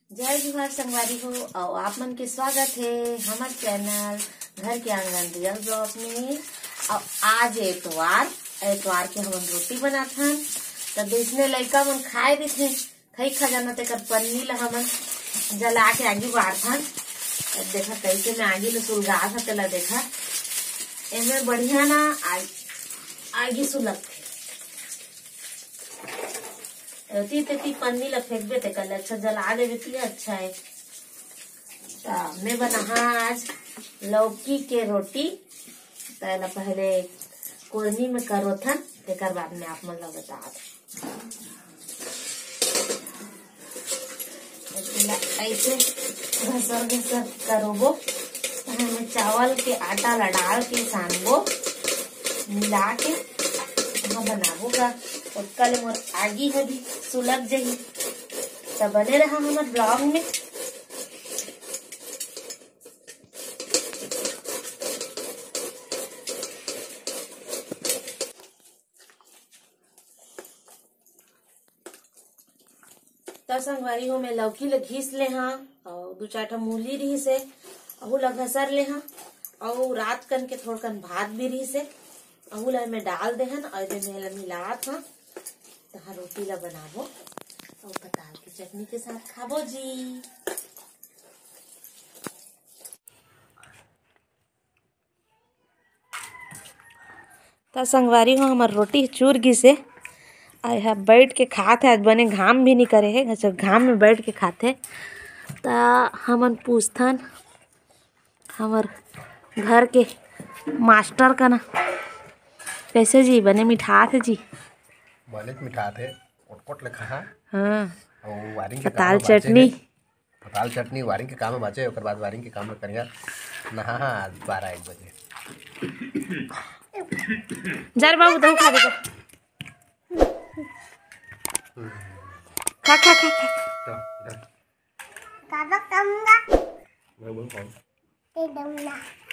जय जुहार संगवारी हो और आप मन के स्वागत है हमारे चैनल घर के आंगन रियल ब्लॉग में। और आज एतवार के हम रोटी बनाथन तो देखने लड़का मन खाए देथे खई खजाना तेकर पन्नी ला हमन जला के आगे बाढ़थन। देखा कैसे में आगे ले सुलगा था तेला देखा एमे बढ़िया ना आगे सुलग तेती पन्नी ला फेंकबे ते कल अच्छा जला देवे ती अच्छा है। तो मैं बना आज लौकी के रोटी पहले पहले कोरनी में करो थन तेकर बाद में आप मन ला बता ऐसे घसर घसर करोबो। हमें चावल के आटा ला डाल के सानबो मिला के बनाबोगा और कल मोर आगी है भी सुलग जही। तो बने रहा हमारे ब्लॉग में। तो संगवारी हो मैं लौकी ला घीस ले हाँ और दो चार मूली रही से अहू ला घसर ले हाँ और रात कन के थोड़ कन भात भी रही से अहू ला मैं डाल दे हन और मैं मिला था तहा रोटी ला बनाबो और पताल की चटनी के साथ खाबो जी। तो संगवारी हो हमार रोटी चूर गी से आय है बैठ के खाते आज बने घाम भी नहीं करे है जब घाम में बैठ के खाते तो हमन पूछथन हमार घर के मास्टर का ना कैसे जी बने मिठात है जी बने मिठात है कोट लिखा है। हाँ और वायरिंग के पताल चटनी वायरिंग के काम में बचे ओकर बाद वायरिंग के काम में करिया नहा 12-1 बजे जर बाबू दो खा दे खा खा खा तो इधर Kakak kamu enggak? मैं बोल कौन Tidak.